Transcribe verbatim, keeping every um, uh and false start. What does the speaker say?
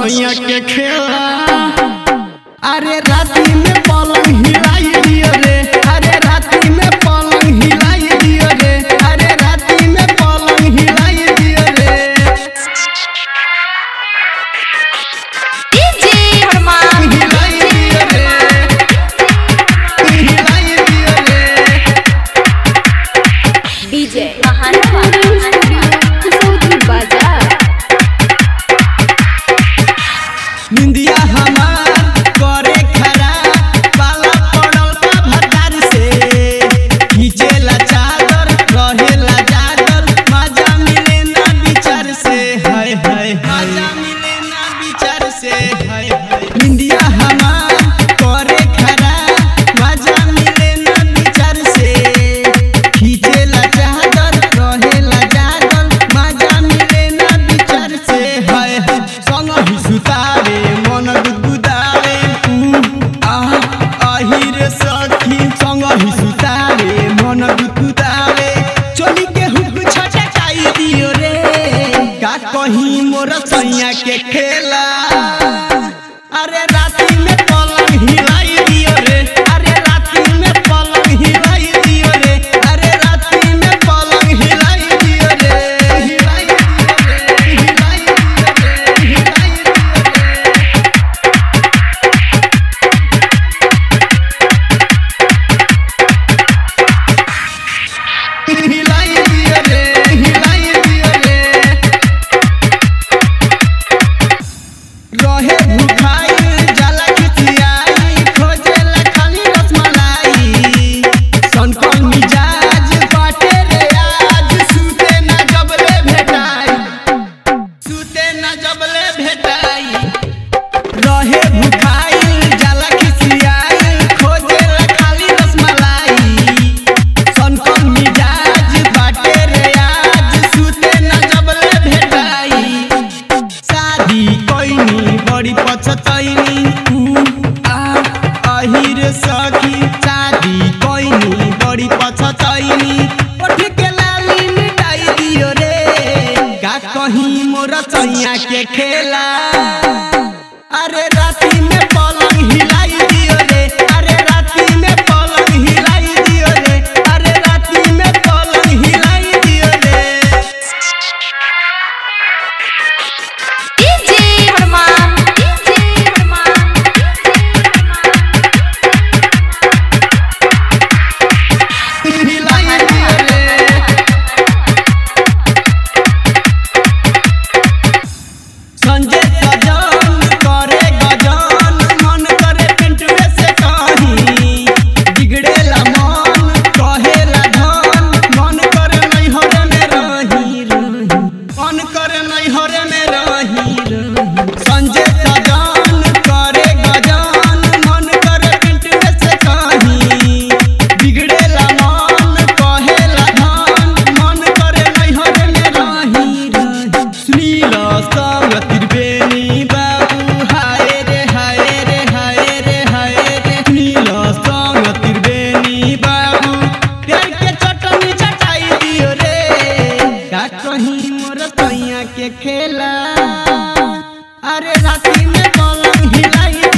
सैया के खेला। अरे राती में पलंग हिलाई दियो रे, अरे राती में पलंग हिलाई दियो रे, अरे राती में पलंग हिलाई दियो रे। डीजे हनुमान हिलाई दियो रे, हिलाई दियो रे। डीजे महानवा कुसुम बाजार। निंदिया हमार करे खराब, पाला पड़ल बा भतार से। खींचेला चादर रहेला जागल, मजा मिले ना विचार से। हाय हाय मजा मिले ना विचार से। हाय हाय निंदिया हमार करे खराब, मजा मिले ना विचार से। खींचेला चादर रहेला जागल, मजा मिले ना विचार से। हाय हाय संग ही सुतावे मन गुदगुदावे, आ आहिर सखी संग ही सुतावे मन गुदगुदावे। चोली के हुक छटकाई दियो रे, का कहीं मोर सैया के खेला। अरे राती में पलंग हिलाई दियो रे, अरे राती में पलंग हिलाई दियो रे, अरे राती में पलंग हिलाई दियो रे, हिलाई दियो रे, हिलाई दियो रे, हिलाई हिलाई दियो रे, हिलाई दियो रे। रहे भुखाई जाला खिसियाई, खोजेला खाली रसमलाई। सनकल मिजाज बाटे रे आज, सुते ना जबले भेटाई, सुते ना जबले भेटाई। रहे भुखाई जाला खिसियाई, खोजेला खाली रसमलाई। सनकल मिजाज बाटे रे आज, सुते ना जबले भेटाई। शादी कोइनी बड़ी पछतैनी, आ आहिर सखी शादी कोइनी बड़ी पछतैनी। उठ के लाली मिटाई दियो रे, का कहीं मोर सैया के खेला। अरे राती में पलंग हिलाई दियो रे, अरे राती में पलंग हिलाई दियो रे, अरे राती में पलंग हिलाई दियो रे। डीजे हनुमान डीजे हनुमान हिलाई दियो रे। संजय सजन करे गजन, मन करे पिंटुए से कहीं। बिगड़ेला मन कहेला धन, मन करे नैहरे में रही रही, मन करे नैहरे में रही रही। संजय सजन करे गजन, मन करे पिंटुए से कहीं। बिगड़ेला मन कहेला धन, मन करे नैहरे में रही रही। सुनील संग त्रिवेणी बाबू, हाय रे हाय रे हाय रे हाय रे। सुनील संग त्रिवेणी बाबू, प्यार के चटनी चटाई दियो रे, का कहीं मोर सैया के खेला। अरे राती में पलंग हिलाई